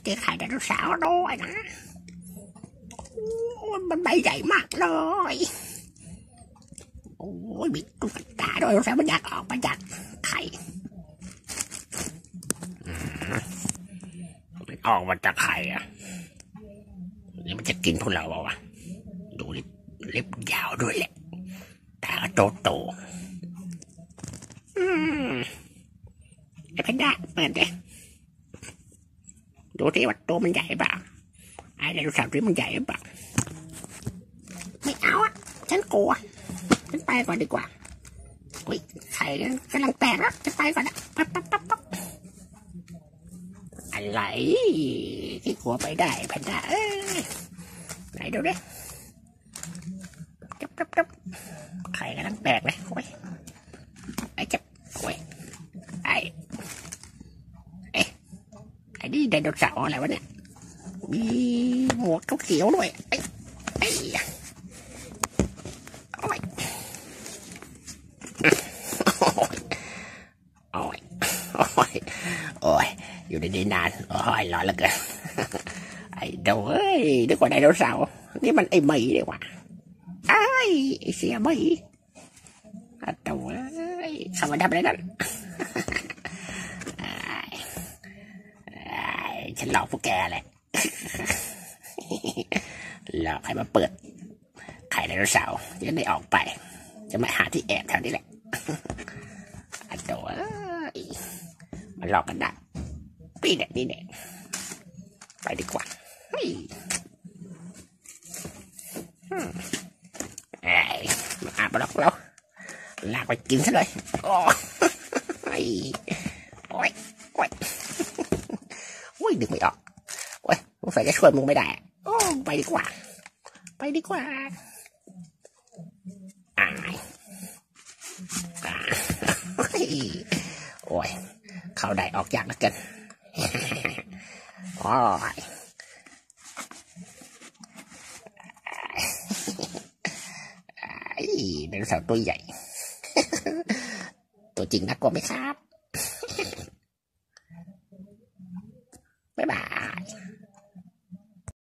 จอไข่ไดโนเสาร์ด้วยนะมันใบใหญ่มากเลยโอ้ยมีตุ๊กตาด้วยไดโนเสาร์มันอยากออกมาจากไข่มันออกมาจากไข่อ่ะนี่มันจะกินพวกเราเปล่าวะดูเล็บยาวด้วยแหละตาก็โตไอ้เพนด้าเปิดเลยดูที่ว่าตัวมันใหญ่เปล่าไอ้ไดโนเสาร์ที่มันใหญ่เปล่าไม่เอาอ่ะฉันกลัวฉันไปก่อนดีกว่าอุ้ยไข่กำลังแตกแล้วฉันไปก่อนนะปั๊บอะไรที่กลัวไปได้เพนด้าไหนดูดิจับไข่กำลังแตกเลยโอ้ยไอ้จับโอ้ยไอ้นี่ไดโนเสาร์อะไรวะเนี่ยมีหมวกเขียวด้วยโอ้ยอยู่ดีๆนานโอ้ยร้อนเหลือเกินไอ้เดวนึกว่าไดโนเสาร์นี่มันไอ้หมีดีกว่าไอ้เสียหมีเดวสวัสดีครับนั่นฉันหลอกพวกแกแหละหลอกให้มาเปิดไข่ไดโนเสาร์จะได้ออกไปจะมาหาที่แอบแถวนี้แหละเดวมันหลอกกันได้นี่แหละไปดีกว่ามาอาบล็อกแล้วลากไปกินซะเลยโอ้ยดึงไม่ออกโอ้ยสงสัยจะช่วยมึงไม่ได้ไปดีกว่าโอ้ยเข้าได้ออกยากเหลือเกินโอ้ยไดโนเสาร์ตัวใหญ่ตัวจริงน่ากลัวไหมครับบ๊ายบาย